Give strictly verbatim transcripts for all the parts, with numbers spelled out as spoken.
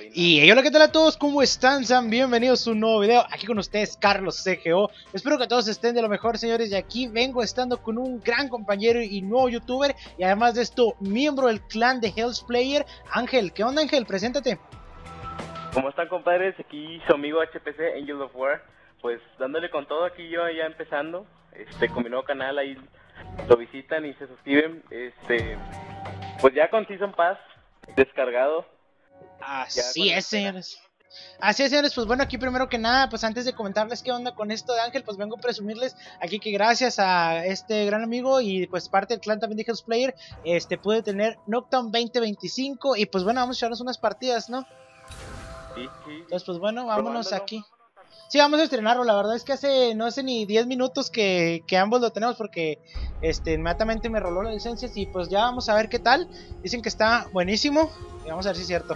Y hola, ¿qué tal a todos? ¿Cómo están? Sean bienvenidos a un nuevo video. Aquí con ustedes, Carlos C G O. Espero que todos estén de lo mejor, señores. Y aquí vengo estando con un gran compañero y nuevo youtuber. Y además de esto, miembro del clan de Hells Player, Ángel. ¿Qué onda, Ángel? Preséntate. ¿Cómo están, compadres? Aquí su amigo H P C, Angel of War. Pues dándole con todo aquí yo ya empezando. Este, con mi nuevo canal, ahí lo visitan y se suscriben. Este, pues ya con Season Pass descargado. Así es, señores. Así es, señores, pues bueno, aquí primero que nada, pues antes de comentarles qué onda con esto de Ángel, pues vengo a presumirles aquí que gracias a este gran amigo y pues parte del clan también de Hells Player, este, pude tener Nuketown veinte veinticinco y pues bueno, vamos a echarnos unas partidas, ¿no? Sí, sí. Entonces pues bueno, vámonos Probándolo. aquí. Sí, vamos a estrenarlo, la verdad es que hace, no hace ni diez minutos que, que ambos lo tenemos porque este, inmediatamente me roló las licencias y pues ya vamos a ver qué tal. Dicen que está buenísimo y vamos a ver si es cierto.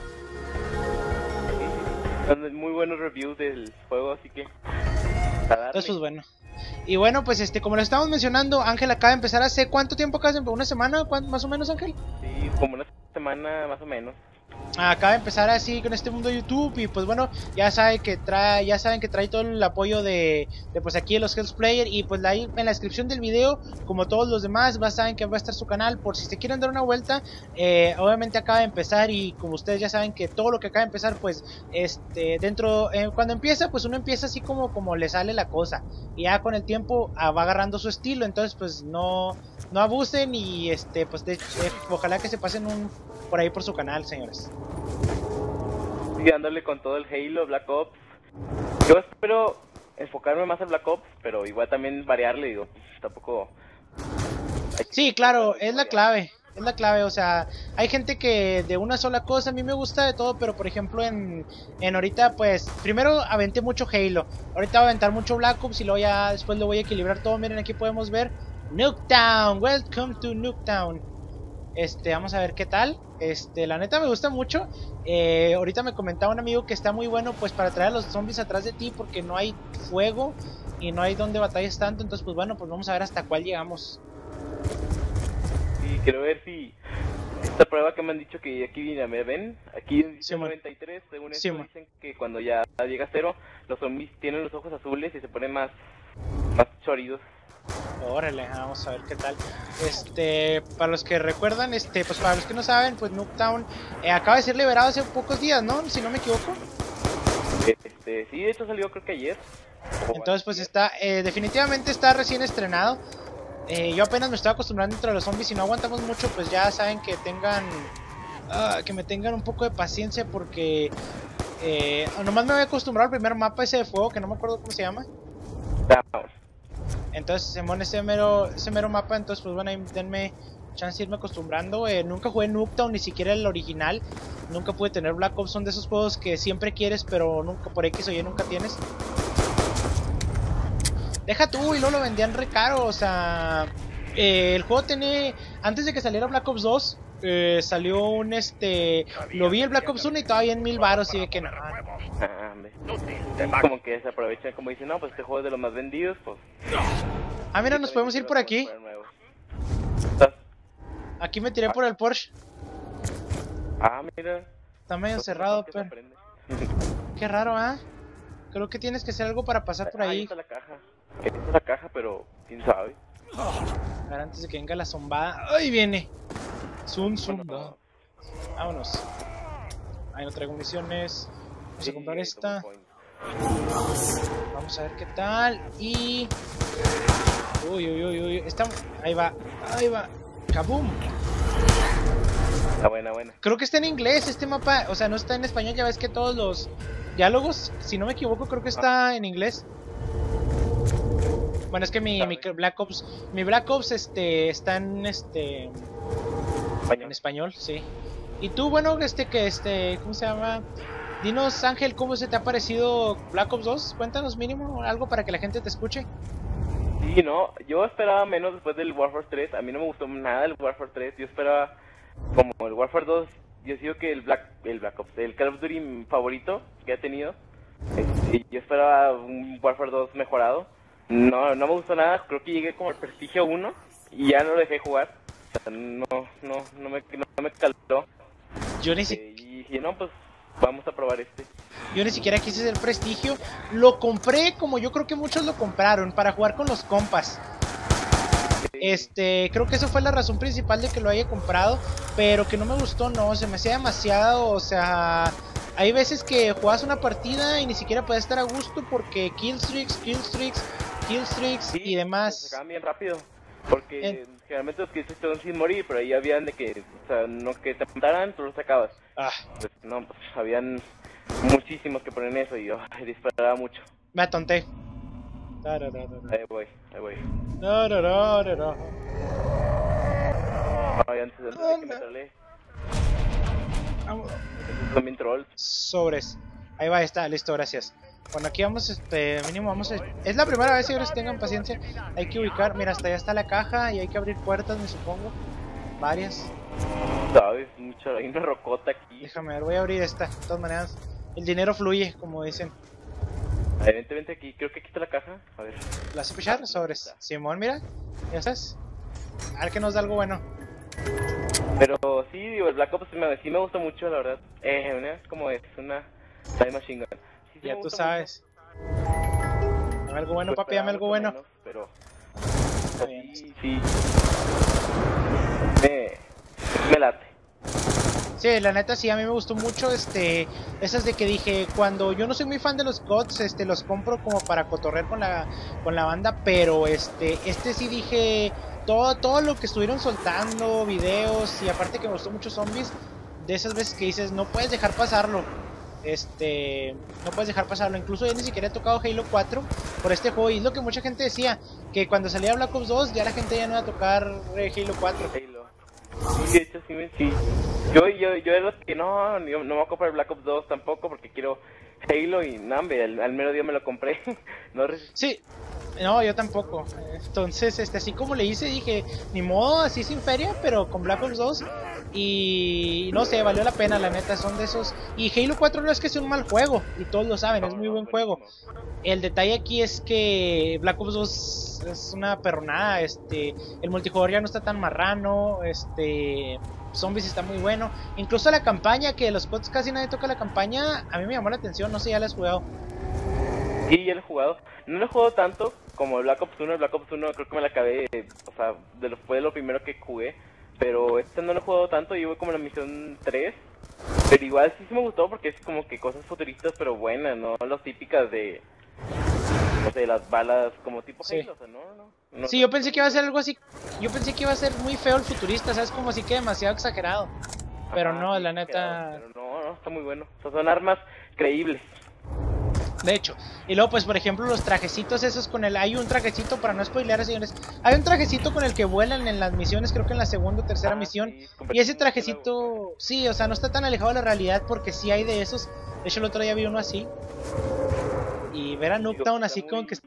Son muy buenos reviews del juego, así que a darle. Entonces pues bueno. Y bueno, pues este, como lo estamos mencionando, Ángel acaba de empezar hace ¿cuánto tiempo acaba de empezar? ¿Una semana? ¿Cuánto, más o menos, Ángel? Sí, como una semana más o menos. Acaba de empezar así con este mundo de YouTube y pues bueno, ya saben que trae, ya saben que trae todo el apoyo de, de pues aquí de los Hells Player y pues ahí en la descripción del video, como todos los demás, ya saben que va a estar su canal por si se quieren dar una vuelta. Eh, obviamente acaba de empezar y como ustedes ya saben que todo lo que acaba de empezar pues este dentro eh, cuando empieza pues uno empieza así como como le sale la cosa y ya con el tiempo ah, va agarrando su estilo, entonces pues no no abusen y este pues de, eh, ojalá que se pasen un por ahí por su canal, señores. Sigue dándole con todo el Halo, Black Ops. Yo espero enfocarme más en Black Ops, pero igual también variarle, digo, tampoco... Sí, claro, es la clave, es la clave, o sea, hay gente que de una sola cosa, a mí me gusta de todo, pero por ejemplo en, en ahorita pues, primero aventé mucho Halo, ahorita voy a aventar mucho Black Ops y luego ya después lo voy a equilibrar todo. Miren, aquí podemos ver Nuketown, welcome to Nuketown. Este, vamos a ver qué tal. Este, la neta me gusta mucho. Eh, ahorita me comentaba un amigo que está muy bueno pues para traer a los zombies atrás de ti porque no hay fuego y no hay donde batalles tanto. Entonces pues bueno, pues vamos a ver hasta cuál llegamos. Sí, quiero ver si esta prueba que me han dicho que aquí viene, ¿me ven? Aquí en Sí, noventa y tres, según sí, esto dicen que cuando ya llega a cero, los zombies tienen los ojos azules y se ponen más, más choridos. Órale, vamos a ver qué tal. Este, para los que recuerdan, este, pues para los que no saben, pues Nuketown eh, acaba de ser liberado hace pocos días, ¿no? Si no me equivoco. Este, sí, de hecho salió creo que ayer. Entonces pues está, eh, definitivamente está recién estrenado. Eh, yo apenas me estoy acostumbrando entre los zombies y no aguantamos mucho, pues ya saben que tengan, uh, que me tengan un poco de paciencia porque eh, nomás me voy a acostumbrar al primer mapa ese de fuego que no me acuerdo cómo se llama. Down. Entonces se pone ese mero, ese mero mapa, entonces pues bueno, ahí denme chance de irme acostumbrando. Eh, nunca jugué Nuketown, ni siquiera el original. Nunca pude tener Black Ops, son de esos juegos que siempre quieres, pero nunca por X o Y nunca tienes. Deja tú, y luego lo vendían re caro, o sea... Eh, el juego tiene... Antes de que saliera Black Ops dos, eh, salió un este... Lo vi el Black Ops uno y todavía en mil baros y de que no... Ah, hombre. Como que se aprovechan, como dicen, no, pues este juego es de los más vendidos, pues... Ah, mira, nos podemos ir por aquí. Aquí me tiré por el Porsche. Ah, mira. Está medio cerrado, pero... Qué raro, ¿ah? ¿eh? Creo que tienes que hacer algo para pasar por ahí. Ahí está la caja. Ahí está la caja, pero quién sabe. A ver, antes de que venga la zombada. ¡Ahí viene! Zoom, zoom. Bueno, Vámonos. Ahí no traigo municiones. Vamos sí, a comprar esta. point. Vamos a ver qué tal. Y... Uy, uy, uy, uy. Está... Ahí va. Ahí va. ¡Kaboom! Está buena, buena. Creo que está en inglés este mapa. O sea, no está en español. Ya ves que todos los diálogos, si no me equivoco, creo que está en inglés. Bueno, es que mi, mi Black Ops, mi Black Ops este está en este Español. en español, sí. Y tú, bueno, este que este, ¿cómo se llama? Dinos, Ángel, ¿cómo se te ha parecido Black Ops dos? Cuéntanos mínimo algo para que la gente te escuche. Sí, no, yo esperaba menos después del Warfare tres. A mí no me gustó nada el Warfare tres. Yo esperaba como el Warfare dos. Yo sigo que el Black, el Black Ops, el Call of Duty favorito que ha tenido. Y yo esperaba un Warfare dos mejorado. No, no me gustó nada, creo que llegué como al Prestigio uno y ya no lo dejé jugar. O sea, no, no, no me, no me caló. Yo ni Eh, siquiera... y dije, no, pues vamos a probar este. Yo ni siquiera quise hacer prestigio. Lo compré como yo creo que muchos lo compraron, para jugar con los compas. Este, creo que eso fue la razón principal de que lo haya comprado. Pero que no me gustó, no, se me hacía demasiado, o sea... Hay veces que juegas una partida y ni siquiera puedes estar a gusto porque killstreaks, killstreaks, killstreaks Sí, y demás. se acaban bien rápido. Porque En... generalmente los killstreaks son sin morir, pero ahí habían de que, o sea, no que te mataran, tú los sacabas. Ah. Pues no, pues habían muchísimos que ponen eso y yo oh, disparaba mucho. Me atonté. Ahí voy, ahí voy. No, no, no, no, no. Ay, antes, antes de que me trolé. Vamos. Esos son bien trolls. Sobres. Ahí va, está, listo, gracias. Bueno, aquí vamos, este, mínimo vamos a... Es la primera vez, señores, tengan paciencia. Hay que ubicar, mira, hasta allá está la caja y hay que abrir puertas, me supongo. Varias. Sabes, mucho, hay una rocota aquí. Déjame ver, voy a abrir esta, de todas maneras. El dinero fluye, como dicen. A ver, vente, vente aquí, creo que aquí está la caja. A ver. ¿La vas a pichar? Sobres. Simón, mira, ya estás. A ver que nos da algo bueno. Pero sí, digo, el Black Ops me, sí me gusta mucho, la verdad. Eh, una, como es una Time Machine Gun. Sí, sí ya tú sabes. Mucho. Dame algo bueno, pues papi, dame algo bueno. Menos, pero Está bien. sí, sí. Me, me late. Sí, la neta sí, a mí me gustó mucho, este, esas de que dije, cuando yo no soy muy fan de los C O Ds, este, los compro como para cotorrear con la, con la banda, pero este, este sí dije, todo, todo lo que estuvieron soltando, videos, y aparte que me gustó mucho zombies, de esas veces que dices, no puedes dejar pasarlo, este, no puedes dejar pasarlo, incluso yo ni siquiera he tocado Halo cuatro por este juego, y es lo que mucha gente decía, que cuando salía Black Ops dos, ya la gente ya no iba a tocar eh, Halo cuatro. Halo. Sí, de hecho sí, me, sí. Yo, yo, yo era los que no, no, no me voy a comprar Black Ops dos tampoco porque quiero Halo y no, hombre, al, al mero día me lo compré. No resistí. Sí, no, yo tampoco. Entonces, este, así como le hice, dije, ni modo, así sin feria, pero con Black Ops dos. Y no sé, valió la pena, la neta, son de esos. Y Halo cuatro no es que sea un mal juego, y todos lo saben, No, es muy no, buen buenísimo. juego. El detalle aquí es que Black Ops dos es una perronada, este, el multijugador ya no está tan marrano, este, zombies está muy bueno. Incluso la campaña, que de los C O Ds casi nadie toca la campaña, a mí me llamó la atención, no sé, ya la has jugado. Sí, ya lo he jugado. No lo he jugado tanto como el Black Ops uno. El Black Ops uno creo que me la acabé, o sea, de lo, fue lo primero que jugué. Pero este no lo he jugado tanto, yo voy como en la misión tres. Pero igual sí, sí me gustó porque es como que cosas futuristas pero buenas, no las típicas de... No sé, las balas como tipo Sí. Halo, o sea, no, no, no. Sí, yo pensé que iba a ser algo así. Yo pensé que iba a ser muy feo el futurista, ¿sabes? Como así que demasiado exagerado. Pero Ajá, no, sí, la neta. Pero no, no, está muy bueno. O sea, son armas creíbles. De hecho. Y luego, pues, por ejemplo, los trajecitos esos con el. Hay un trajecito, para no spoilear, señores. Hay un trajecito con el que vuelan en las misiones, creo que en la segunda o tercera Ah, misión. sí, Y ese convertirse en trajecito. Sí, o sea, no está tan alejado de la realidad porque sí hay de esos. De hecho, el otro día vi uno así. Y ver a Nuketown así como que.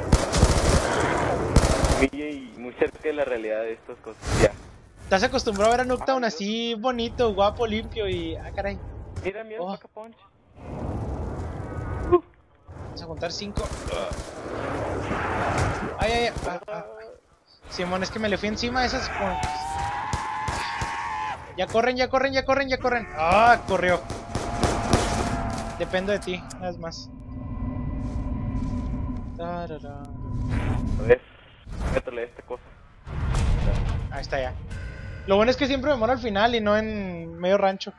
Muy, muy cerca de la realidad de estas cosas. Ya. Estás acostumbrado a ver a Nuketown Ah, así bonito, guapo, limpio y. Ah, caray. Mira, mira, Oh. Pack a Punch. Vamos a contar cinco. Ay, ay, ay. Ah, ah. Simón, es que me le fui encima a esas. Ya corren, ya corren, ya corren, ya corren. Ah, corrió. Dependo de ti, nada más. Tarara. A ver, métele esta cosa. Ahí está ya. Lo bueno es que siempre me muero al final y no en medio rancho.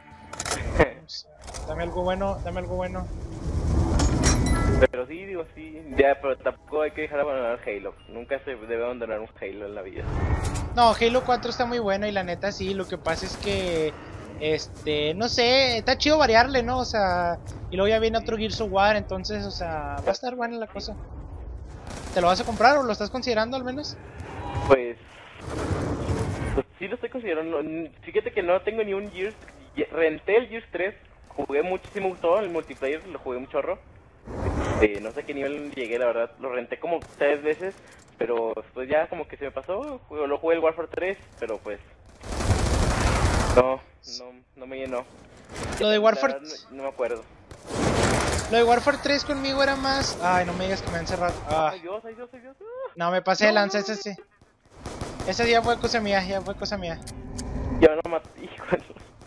Dame algo bueno, dame algo bueno. Pero sí, digo, sí. Ya, pero tampoco hay que dejar de abandonar Halo. Nunca se debe abandonar un Halo en la vida. No, Halo cuatro está muy bueno y la neta sí, lo que pasa es que, este, no sé, está chido variarle, ¿no? O sea, y luego ya viene otro Gears of War, entonces, o sea, va a estar buena la cosa. ¿Te lo vas a comprar o lo estás considerando al menos? Pues, pues sí lo estoy considerando. Fíjate que no tengo ni un Gears. Renté el Gears tres, jugué muchísimo, gustó el multiplayer, lo jugué un chorro. Este, no sé qué nivel llegué, la verdad, lo renté como tres veces, pero pues ya como que se me pasó, lo jugué el Warfare tres, pero pues no, no, no me llenó. Lo de Warfare... No, no me acuerdo. Lo de Warfare tres conmigo era más... Ay, no me digas que me han encerrado. Ah. Ay Dios, ay Dios, ay Dios. No, me pasé de No, lanza, no, no, ese sí. Ese día fue cosa mía, ya fue cosa mía. Ya no maté, híjole.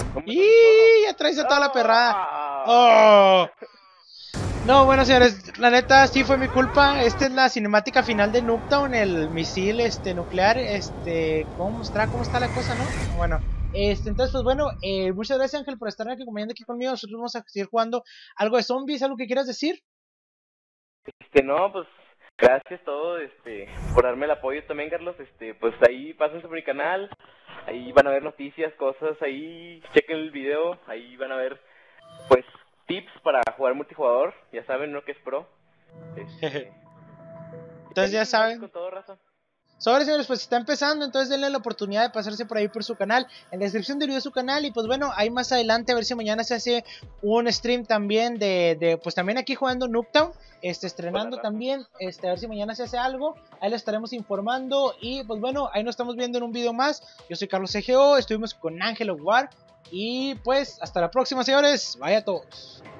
Y ya traes a toda la perrada. Oh. No, bueno, señores, la neta sí fue mi culpa. Esta es la cinemática final de Nuketown, el misil este nuclear. Este, ¿cómo está, cómo está la cosa, no? Bueno, este, entonces, pues bueno, eh, muchas gracias, Ángel, por estar aquí acompañando aquí conmigo. Nosotros vamos a seguir jugando algo de zombies. ¿Algo que quieras decir? Este, no, pues gracias todo, este, por darme el apoyo también, Carlos. Este, pues ahí pasen por mi canal, ahí van a ver noticias, cosas, ahí chequen el video, ahí van a ver, pues, tips para jugar multijugador, ya saben, no que es pro. Este, entonces ya saben. Con todo razón. Sobre, señores, pues está empezando, entonces denle la oportunidad de pasarse por ahí por su canal, en la descripción del video su canal, y pues bueno, ahí más adelante a ver si mañana se hace un stream también de, de pues también aquí jugando Nuketown, este, estrenando también, este, a ver si mañana se hace algo, ahí les estaremos informando, y pues bueno, ahí nos estamos viendo en un video más. Yo soy Carlos C G O, estuvimos con Ángel of War, y pues hasta la próxima, señores, vaya a todos.